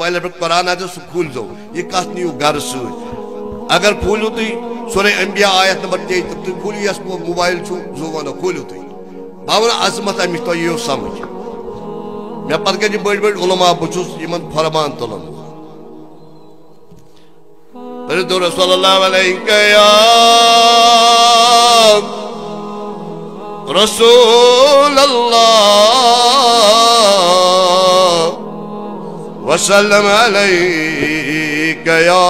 mobile پہ قرآن آتے سو کھول دو یہ کت نیو گھر سۭتۍ اگر کھولیو تھی سورہ انبیاء آیت نمبر 23 تھی کھولیو یس موبائل چھو زو ونو کھولیو تھی باون عظمت امچ تو یہ سمجھ مے پتہ گٔے بٔڑۍ بٔڑۍ علماء بہٕ چھُس یمن فرمان تُلان رضو صلی اللہ علیہ یا رسول اللہ وسلم علیک یا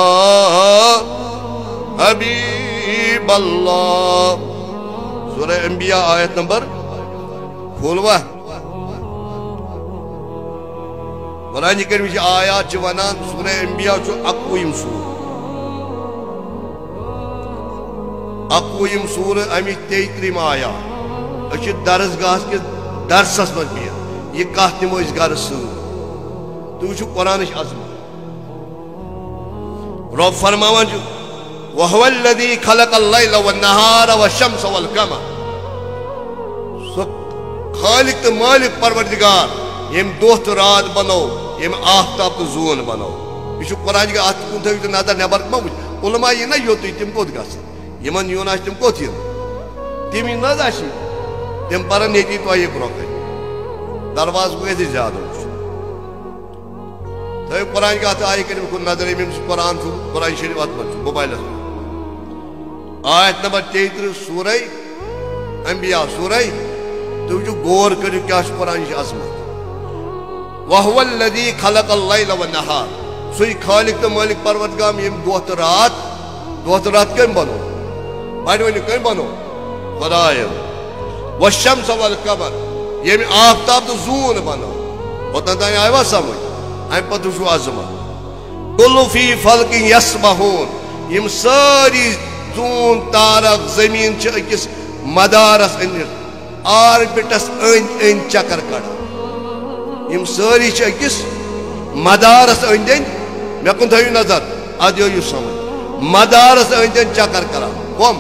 حبیب اللہ سورہ انبیاء آیت نمبر کھولوا قرآن کریم کی آیات چھ ونان سورہ انبیاء چھو اقویم سور اقویم سور امی 33 آیات اچھ درسگاہ کے درسس من بیا یہ کہت نمو اس گھر سور تو چھو قرآن عظمت رب فرماوان جو وَهُوَ الَّذِي خَلَقَ اللَّيْلَ وَالنَّهَارَ وَالشَّمْسَ وَالْقَمَرَ خالق تو مالک پروردگار یم دۄہ تہٕ رات بنو یم آفتاب تہٕ زوٗن بنو یہ چھُ قرآن کے اتھ کُن تھٲیِو تُہۍ نظر نٮ۪بر ما وٕچھ علماء یِن نا یوٚتُے تِم کوٚت گژھن یمن یُن آسہِ تِم کوٚت یِن تِم یِن نہ حظ اَسہِ تِم پرن ییٚتی تۄہہِ برونٛہہ کَنہِ دروازٕ گژھِ زیادٕ وٕچھ تھٲیِو قرآن کے اتھ آیہِ کٔرِو کُن نظر ییٚمِس قرآن چھُ قرآن شریف اتھ منٛز چھُ موبایلس منٛز آیت نمبر 33 سورہ انبیاء سورہ تو جو غور کرو کیا قرآن کی عظمت وَهُوَ الَّذِي خَلَقَ اللَّيْلَ وَالنَّهَارَ سوئی خالق تو مالک پروردگار یم دۄہ تہٕ رات کٔمۍ بنو بڑِ ؤنِو کٔمۍ بنو خدایَن وَالشَّمْسَ وَالْقَمَرَ یم آفتاب تو زوٗن بنو اوٚتام تانۍ آیوا سمجھ امہِ پتہٕ وٕچھو عظمت كُلُّ فِي فَلْكٍ يَسْبَحُونَ یم سٲری زوٗن تارک زمین چھ أکِس مدارس أنِتھ آربِٹس أنٛدۍ أنٛدۍ چکر کڑان یم سٲری چھ أکِس مدارس أنٛدۍ أنٛدۍ مےٚ کُن تھٲیِو نظر ادٕ یِیو سمجھ مدارس أنٛدۍ أنٛدۍ چکر کران کم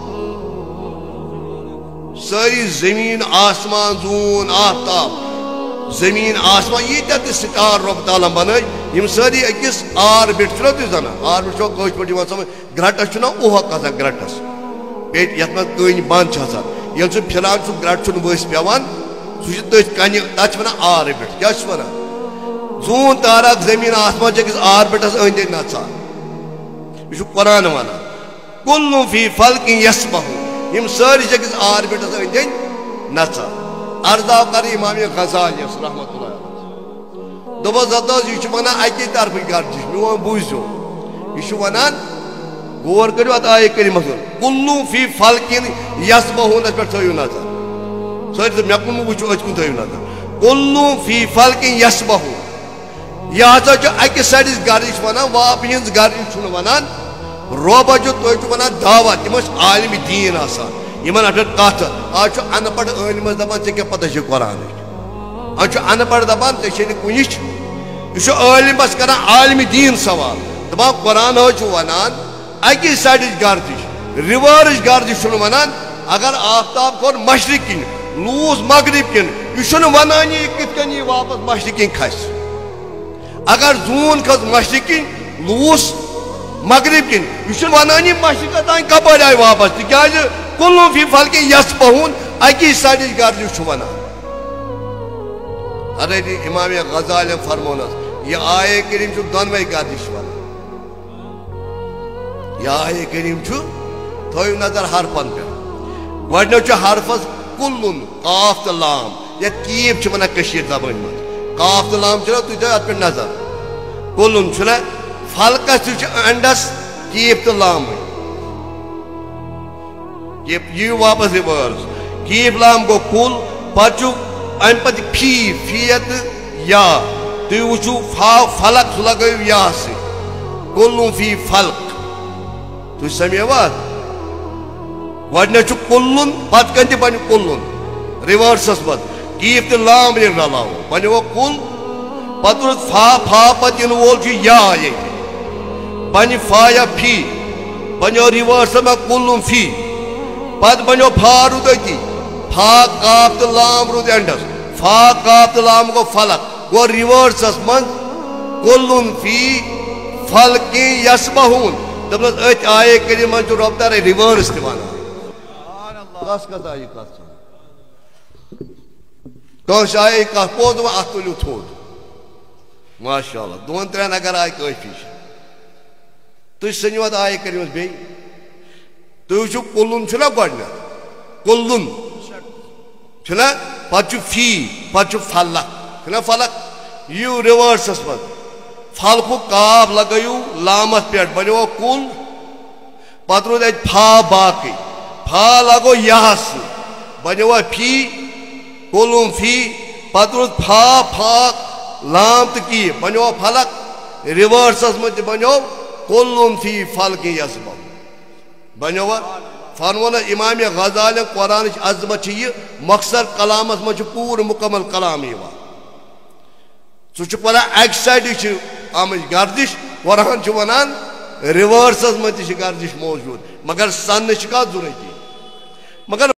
سٲری زمین آسمان زوٗن آفتاب زمین آسمان ییٖتیاہ تہِ سٹار رۄب تعالیٰ بنٲے یم سٲری أکِس آربِٹ چھُنہ تُہۍ زانان آربِٹ چھُ کٲشِر پٲٹھۍ یِوان سمجھ گرٛٹس چھُنہ اوہک آسان گرٛٹس پیٚٹہِ یتھ منٛز کٔنۍ بنٛد چھِ آسان ییٚلہِ سُہ پھِران سُہ گرٛٹ چھُنہٕ ؤسۍ پیٚوان سُہ چھُ تٔتھۍ کنہِ تتھ چھِ ونان آربِٹ کیٛاہ چھُس ونان زوٗن تارک زمین آسمان چھِ أکِس آربِٹس أنٛدۍ أنٛدۍ نژان یہِ چھُ قرآن ونان كُلُّ فِي فَلْكٍ يَسْبَحُونَ یم سٲری چھِ أکِس آربِٹس أنٛدۍ أنٛدۍ نژان عرضاو کر امام غزالیس رحمت اللہ دوٚپُس زَدٕ حظ یہِ چھُ ونان اکی طرفٕچ گردش میون بوٗزِو یہِ چھُ ونان غور کٔرِو اتھ آیہِ کریٖمس منٛز كُلُّ فِی فَلْكٍ يَسْبَحُونَس پٮ۪ٹھ تھٲیِو نظر سٲری مےٚ کُن مہٕ وٕچھِو أتھۍ کُن تھٲیِو نظر كُلُّ فِی فَلْكٍ يَسْبَحُونَ یہِ ہسا چھُ اکہِ سایڈٕچ گردش ونان واپہٕ ہٕنٛز گردش چھُنہٕ ونان رۄبا چھُ تُہۍ چھُ ونان دعوت تِم ٲسۍ عالمِ دیٖن آسان یمن اٹھ کتھ آج چھُ ان پڑھ عٲلمس دپان ژےٚ کیٛاہ پتہ چھِ قرآنٕچ آج چھُ ان پڑھ دپان ژےٚ چھے نہٕ کُنِچ یہِ چھُ عٲلمس کران عالمِ دیٖن سوال دپان قرآن حظ چھُ ونان اکی سایڈٕچ گردش رِوٲرٕچ گردش چھُنہٕ ونان اگر آفتاب کھوٚت مشرق کِنۍ لوٗس مغرب کِنۍ یہِ چھُنہٕ ونان یہِ کِتھ کٔنۍ یی واپس مشرق کِنۍ کھسہِ اگر زوٗن کھٔژ مشرق کِنۍ لوٗس مغرب کِنۍ یہِ چھُنہٕ ونان یہِ مشرقس تانۍ کپٲرۍ آیہِ واپس تِکیٛازِ كُلُّ فِی فَلْكٍ يَسْبَحُونَ اکی سایڈٕچ گردش چھُ ونان حضرت امام غزالی فرمونس یہ آیے کریم چھُ دۄنوَے گردش ونان یہ آیے کریم چھُ تھٲیِو نظر حرفن پٮ۪ٹھ گۄڈٕنیُک چھُ حرفس کُلُن قاف تہٕ لام یتھ کیٖف چھِ ونان کٔشیٖر زبٲنۍ منٛز قاف تہٕ لام چھُنہ تُہۍ تھٲیِو اتھ پٮ۪ٹھ نظر کُلُن چھُنہ فلکس تہِ چھُ انڈس کیٖف تہٕ لامٕے یہ واپس ریورس کیٖف لام گوٚو کُل پتہٕ چھُ امہِ پتہٕ فی تہٕ یا تُہۍ وٕچھِو فلک سُہ لگٲیِو یا سۭتۍ كُلُّ فِی فَلْق تُہۍ سمجھوا گۄڈٕنیتھ چھُ کُلُن پتہٕ کٔنۍ تہِ بنہِ کُلُن رِوٲرسس منٛز کیٖف تہٕ لام ییٚلہِ رلاوو وۄنۍ گوٚو کُل پتہٕ روٗد فا پتہٕ یِنہٕ وول چھُ یا ییٚتہِ بنہِ فا یا فی بنیو رِوٲرسس منٛز كُلُ فی پتہٕ بنیو فا روٗد أتی فا کاف تہٕ لام روٗد اینڈس فا کاف تہٕ لام گوٚو فلک گوٚو رِوٲرسس منٛز کلن فی فلک یسبحون دپنس ات آیے کریمہ جو رب تعالی ریورس تہ ونان کس کت آیے کت کس آیے کت پوز ات تلیو تھوٚد ماشاء اللہ دون ترین اگر آیہِ کٲفی چھِ تُہۍ سٔنِو اتھ آیے کریمس بیٚیہِ تُہۍ وٕچھِو کُلُن چھُنہ گۄڈنٮ۪تھ کُلُن چھُنہ پتہٕ چھُ فی پتہٕ چھُ فلق چھُنہ فلق یِیِو رِوٲرسس منٛز فلقُک کاف لگٲیِو لامس پٮ۪ٹھ بنیو کُل پتہٕ روٗد اتہِ فا باقٕے فا لگو یہس سۭتۍ بنیو فی کُلُن فی پتہٕ روٗد فا فا لام تہٕ کی بنیو فلق رِوٲرسس منٛز تہِ بنیو کُلُن فی فلق یسبحون بنیو فرمونا امام غزالی قرآنٕچ عظمت چھِ یہِ مۄخصر کلامس منٛز چھُ پوٗرٕ مُکمل کلام یِوان سُہ چھُ پران اکہِ سایڈٕ چھِ آمٕژ گردش قرآن چھُ ونان رِوٲرسس منٛز تہِ چھِ گردش موجوٗد مگر سننہٕ چھِ کتھ ضروٗرت مگر